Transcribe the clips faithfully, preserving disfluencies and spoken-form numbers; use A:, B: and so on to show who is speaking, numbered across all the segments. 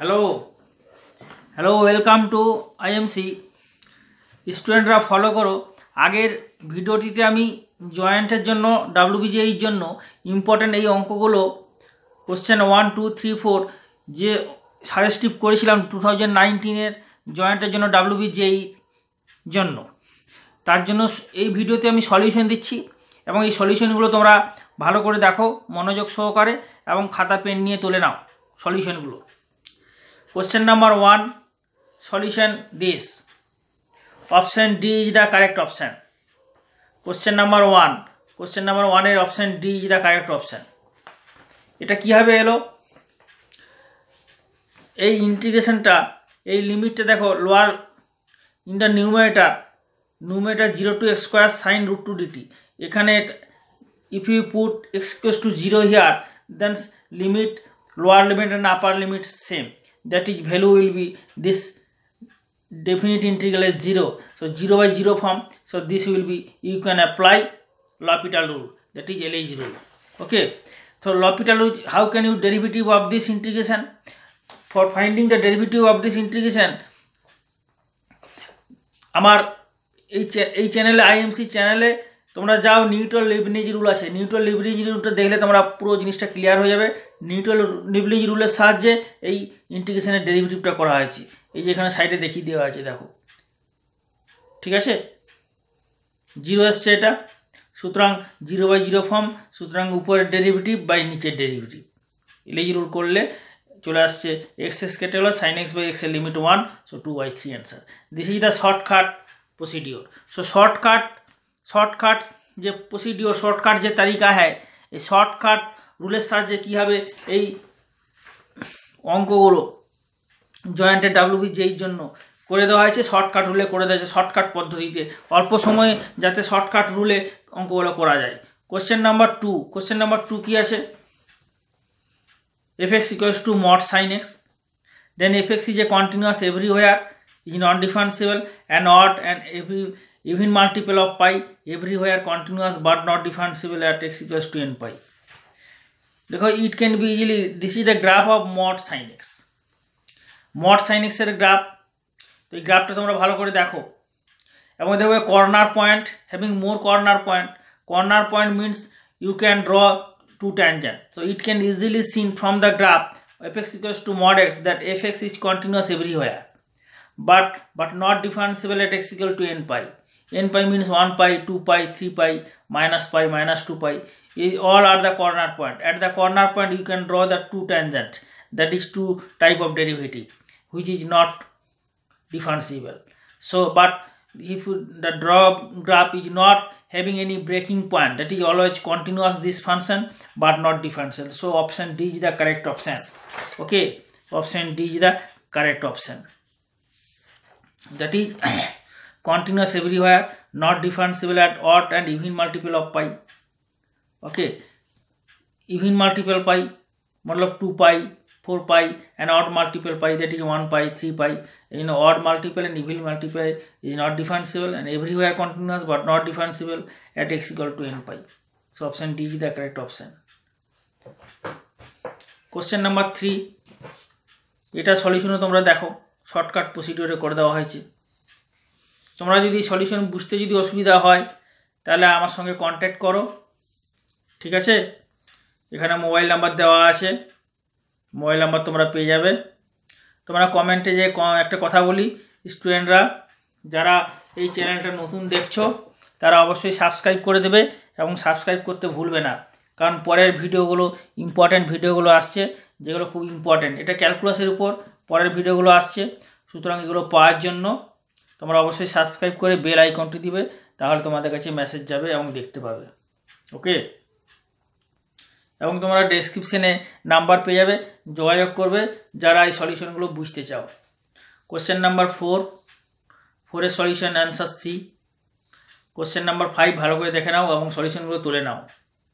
A: Hello hello welcome to IMC. স্টুডেন্টরা follow করো। আগের ভিডিওটিতে আমি জয়েন্টের জন্য ডাব্লিউবিজিএর জন্য ইম্পর্টেন্ট এই অঙ্কগুলো question one two three four যে সাজেস্টিভ করেছিলাম টু থাউজেন্ড নাইনটিনের জয়েন্টের জন্য ডাব্লিউবিজিএর জন্য, তার জন্য এই ভিডিওতে আমি সলিউশন দিচ্ছি এবং এই সলিউশনগুলো তোমরা ভালো করে দেখো মনোযোগ সহকারে এবং খাতা পেন নিয়ে তুলে নাও সলিউশনগুলো। Question number one, solution this. Option D is the correct option. Question number one. Question number one এর option D is the correct option. এটা কিভাবে এলো? এই ইন্টিগ্রেশনটা, এই লিমিটটা দেখো lower in the numerator, numerator zero to x square sine root two dt. এখানে if you put x equals to zero here, then limit lower limit and upper limit same. That is value will be this definite integral is zero, so zero by zero form, so this will be, you can apply L'Hopital rule, that is L H rule. Okay, so L'Hopital rule, how can you derivative of this integration? For finding the derivative of this integration, আমার এই এই চ্যানেলে IMC চ্যানেলে তোমরা যাও, Newton Leibniz rule আছে, Newton Leibniz রুলটা দেখলে তোমরা পুরো জিনিসটা ক্লিয়ার হয়ে যাবে। নিউটন লিবনিজ রুলের সাহায্যে এই ইন্টিগ্রেশনের ডেরিভেটিভটা করা হয়েছে। এই যে এখানে সাইডে দেখিয়ে দেওয়া আছে, দেখো, ঠিক আছে, জিরো এসছে এটা, সুতরাং জিরো বাই জিরো ফর্ম, সুতরাং উপরের ডেরিভেটিভ বাই নিচের ডেরিভেটিভ। এলএজ রুল করলে চলে আসছে এক্স এক্স কেটে হলো সাইন এক্স বাই এক্স এর limit one, so two by three answer. This is the shortcut procedure. So shortcut shortcut যে প্রসিডিওর, শর্টকাট যে তালিকা হ্যাঁ, এই শর্টকাট রুলের সাহায্যে কীভাবে এই অঙ্কগুলো জয়েন্টের ডাব্লিউবিজিএর জন্য করে দেওয়া হয়েছে, শর্টকাট রুলে করে দেওয়া হয়েছে, শর্টকাট পদ্ধতিতে অল্প সময়ে যাতে শর্টকাট রুলে অঙ্কগুলো করা যায়। Question number two, question number two কী আছে? F x equals to mod sine x, then f x is a continuous everywhere, is non differentiable and odd and every even multiple of pi everywhere continuous but not differentiable at x equals to n pi. Because it can be easily, this is the graph of mod sin x, mod sin x এর graph. তো এই গ্রাফটা তোমরা ভালো করে দেখো এবং দেখবে corner point, having more corner point, corner point means you can draw two tangent, so it can easily seen from the graph fx equals to mod x that fx is continuous everywhere but but not differentiable at x equal to n pi. N pi means one pi, two pi, three pi, minus pi, minus two pi. All are the corner point. At the corner point, you can draw the two tangent. That is two type of derivative, which is not differentiable. So, but if you, the draw graph is not having any breaking point, that is always continuous this function, but not differentiable. So, option D is the correct option. Okay, option D is the correct option. That is continuous everywhere, not differentiable at odd and even multiple of pi. Okay, even multiple pi matlab two pi, four pi, and odd multiple pi, that is one pi, three pi. You know, odd multiple and even multiple is not differentiable, and everywhere continuous but not differentiable at x equal to n pi. So option D is the correct option. Question number three, এটা solution তোমরা দেখো, shortcut প্রসিডিওরে করে দেওয়া হয়েছে। তোমরা যদি solution বুঝতে যদি অসুবিধা হয় তাহলে আমার সঙ্গে কন্ট্যাক্ট করো, ঠিক আছে? এখানে মোবাইল নাম্বার দেওয়া আছে, মোবাইল নাম্বার তোমরা পেয়ে যাবে। তোমরা কমেন্টে যে একটা কথা বলি, স্টুডেন্টরা যারা এই চ্যানেলটা নতুন দেখছো তারা অবশ্যই সাবস্ক্রাইব করে দেবে এবং সাবস্ক্রাইব করতে ভুলবে না, কারণ পরের ভিডিওগুলো ইম্পর্ট্যান্ট ভিডিওগুলো আসছে যেগুলো খুব ইম্পর্ট্যান্ট। এটা ক্যালকুলাসের উপর পরের ভিডিওগুলো আসছে, সুতরাং এগুলো পাওয়ার জন্য তোমরা অবশ্যই সাবস্ক্রাইব করে বেল আইকনটি দিবে, তাহলে তোমাদের কাছে মেসেজ যাবে এবং দেখতে পাবে। ওকে, এবং তোমরা ডেসক্রিপশনে নাম্বার পেয়ে যাবে, যোগাযোগ করবে যারা এই সলিউশনগুলো বুঝতে চাও। কোশ্চেন নাম্বার ফোর, ফোরের solution answer C. Question number five ভালো করে দেখে নাও এবং সলিউশনগুলো তুলে নাও।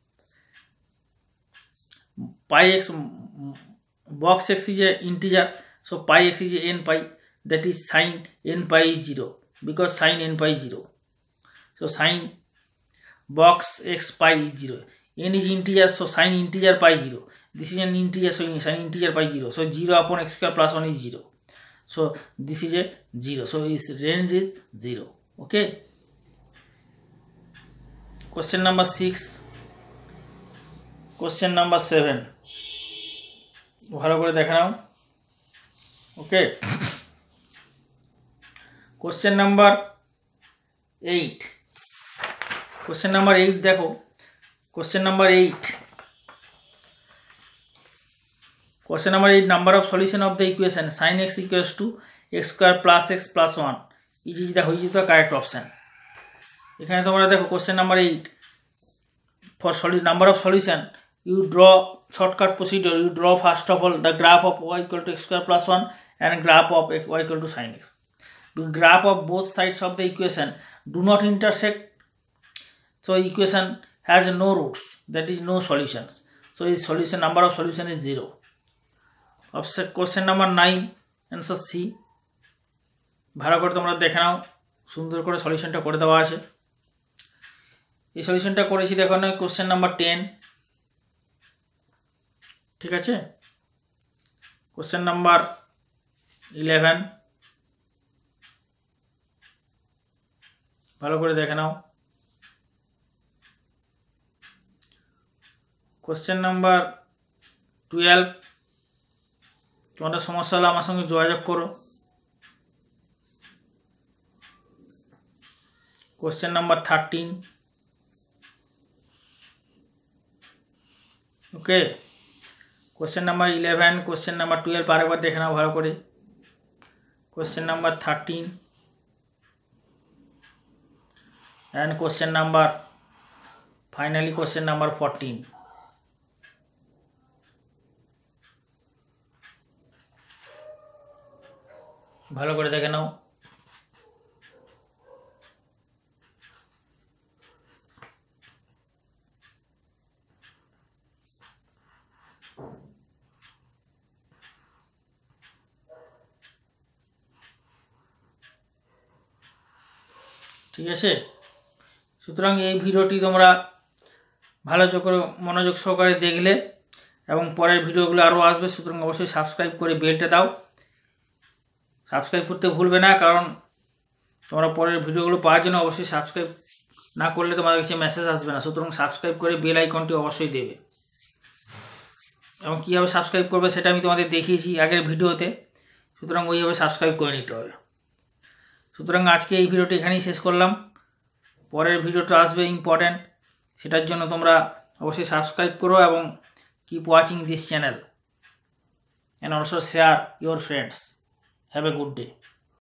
A: Pi x box x is a integer, so pi x is n pi, that is sin n pi is zero because sin n pi is zero. So sin box x pi is zero. N is integer, so sin integer pi is zero. this is an integer, so it's an integer by zero, so zero upon x square plus one is zero, so this is a zero, so its range is zero. Okay, question number six, question number seven ভালো করে দেখে নাও। ওকে, question number eight, question number eight দেখো, question number eight, question number eight, number of solution of the equation sin x equals to x square plus x plus one is the which is the correct option। এখানে তোমরা দেখো question number eight, for solid number of solution you draw shortcut procedure, you draw first of all the graph of y equal to x square plus one and graph of x, y equal to sin x. The graph of both sides of the equation do not intersect, so equation has no roots, that is no solutions, so its solution, number of solution is zero। Option question number nine, answer C। ভালো করে তোমরা দেখে নাও, সুন্দর করে সলিউশনটা করে দেওয়া আছে। এই সলিউশনটা করেছি দেখো না, কোশ্চেন নাম্বার টেন, ঠিক আছে। কোশ্চেন নাম্বার ইলেভেন, ভালো করে দেখে নাও। কোশ্চেন নাম্বার টুয়েলভ, তোমাদের সমস্যা হলে আমার সঙ্গে যোগাযোগ করো। Question number thirteen, okay. Question number eleven, question number twelve আরেকবার দেখে নাও ভালো করে। Question number thirteen and question number finally question number fourteen. ভালো করে দেখে নাও। ঠিক আছে, সুতরাং এই ভিডিওটি তোমরা ভালো করে মনোযোগ সহকারে দেখলে এবং পরের ভিডিওগুলো আরও আসবে, সুতরাং অবশ্যই সাবস্ক্রাইব করে বেলটা দাও। সাবস্ক্রাইব করতে ভুলবে না, কারণ তোমরা পরের ভিডিওগুলো পাওয়ার জন্য অবশ্যই সাবস্ক্রাইব না করলে তোমাদের কাছে মেসেজ আসবে না, সুতরাং সাবস্ক্রাইব করে বেল আইকনটি অবশ্যই দেবে। এবং কীভাবে সাবস্ক্রাইব করবে সেটা আমি তোমাদের দেখিয়েছি আগের ভিডিওতে, সুতরাং ওইভাবে সাবস্ক্রাইব করে নিতে হবে। সুতরাং আজকে এই ভিডিওটি এখানেই শেষ করলাম, পরের ভিডিওটা আসবে ইম্পর্ট্যান্ট, সেটার জন্য তোমরা অবশ্যই সাবস্ক্রাইব করো এবং keep watching this channel and also share your friends. Have a good day.